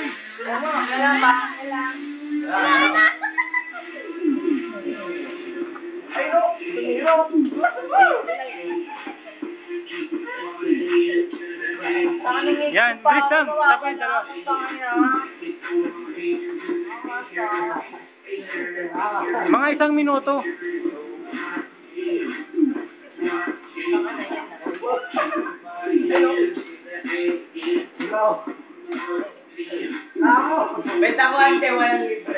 Kailan ba? Kailan? Ay, no! Tumiro! Yan, bilis lang. Tapos yung dalawa. Mga 1 minuto. Benta ko ante, walang libre.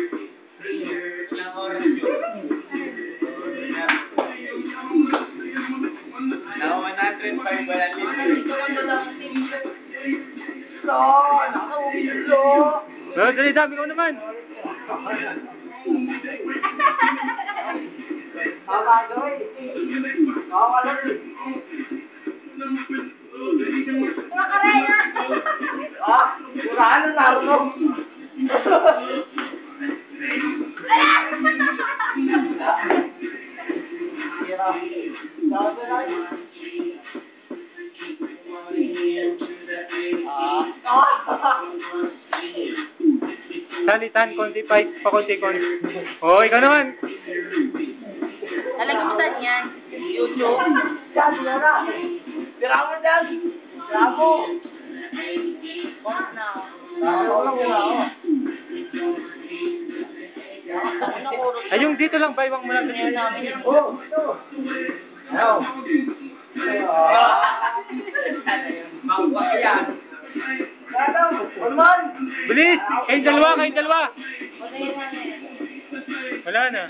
Now, 105 walang libre. Dali, dami ko naman. Tama, Joy. Nakakalang. Makaray na! Kuraan na naroon. Salitan, konti pa konti. Oh, ikaw naman. Nalagitan yan. YouTube. Diyan, na. Tira mo dyan. Tira mo. Bakit na? Ay, yung dito lang, baywang mo lang. Oh, ito. Ayaw. Magwag yan. Orman! Bilis! Kayong dalawa. Wala na.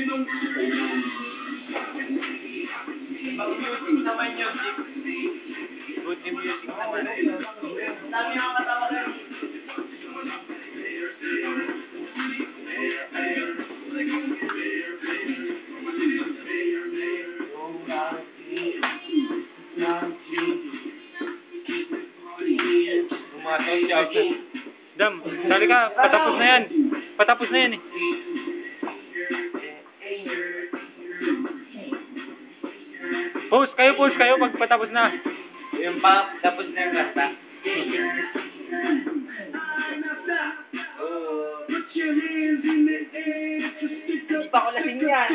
Mag-music naman yung jeep. Buti music naman. Dami ang katawagan. Dam, sali ka. Patapos na yan eh. Post kayo pag patapos na. Yung pa, tapos na yung kasta. Hindi pa ko lasing yan.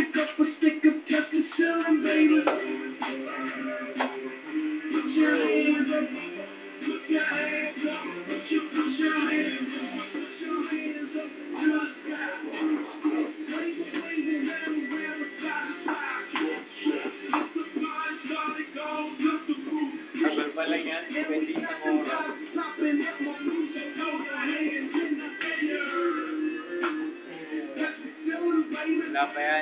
Tagal pa lang yan, 20 isang oras. Wala pa yan.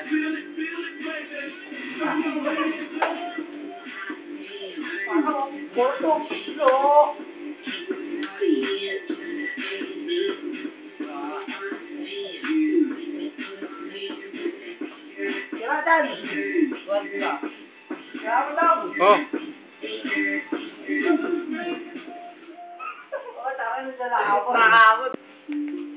Porto, slow! Kiratan! Wala. Kaya mo daw! Oh. Nakakamot.